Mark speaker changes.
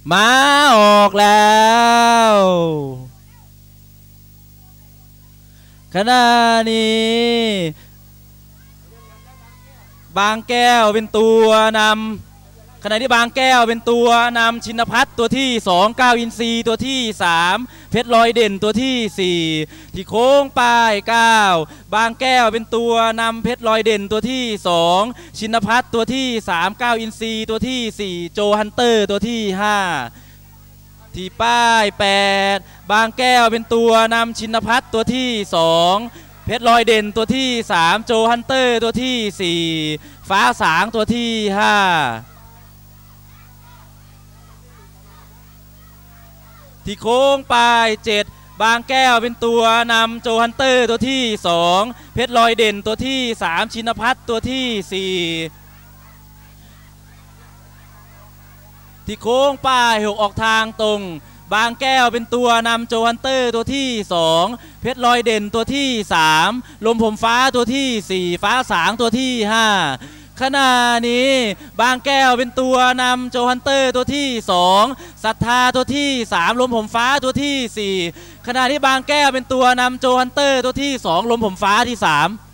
Speaker 1: มาออกแล้วขณะนี้บางแก้วเป็นตัวนำขณะที่บางแก้วเป็นตัวนำชินภัทรตัวที่2ก้าวอินทรีย์ตัวที่3เพชรลอยเด่นตัวที่4ที่โค้งปลาย9บางแก้วเป็นตัวนำเพชรลอยเด่นตัวที่2ชินภัทรตัวที่3ก้าวอินทรีย์ตัวที่4โจฮันเตอร์ตัวที่5ที่ป้าย8บางแก้วเป็นตัวนำชินภัทรตัวที่2เพชรลอยเด่นตัวที่3โจฮันเตอร์ตัวที่4ฟ้าสางตัวที่5ที่โค้งปลาย7บางแก้วเป็นตัวนำโจฮันเตอร์ตัวที่2เพชรลอยเด่นตัวที่3ชินภัทรตัวที่4ที่โค้งปลาย6ออกทางตรงบางแก้วเป็นตัวนำโจฮันเตอร์ตัวที่2เพชรลอยเด่นตัวที่3ลมผมฟ้าตัวที่4ฟ้าสางตัวที่5ขณะนี้บางแก้วเป็นตัวนำโจฮันเตอร์ตัวที่2ศรัทธาตัวที่3ลมผมฟ้าตัวที่4ขณะที่บางแก้วเป็นตัวนำโจฮันเตอร์ตัวที่2ลมผมฟ้าที่3